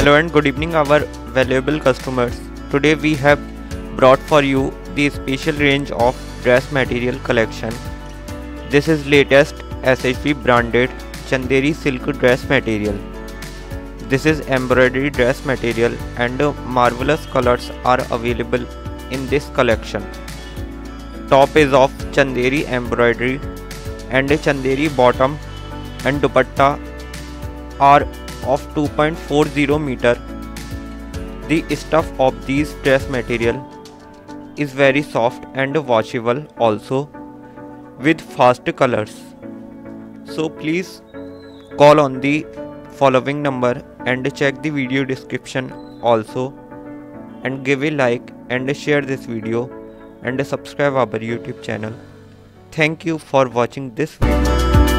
Hello and good evening our valuable customers. Today we have brought for you the special range of dress material collection. This is latest SHP branded Chanderi silk dress material. This is embroidery dress material and marvelous colors are available in this collection. Top is of Chanderi Embroidery and Chanderi bottom and Duppatta are of 2.40 meter. The stuff of these dress material is very soft and washable also with fast colors. So please call on the following number and check the video description also, and give a like and share this video and subscribe our YouTube channel. Thank you for watching this video.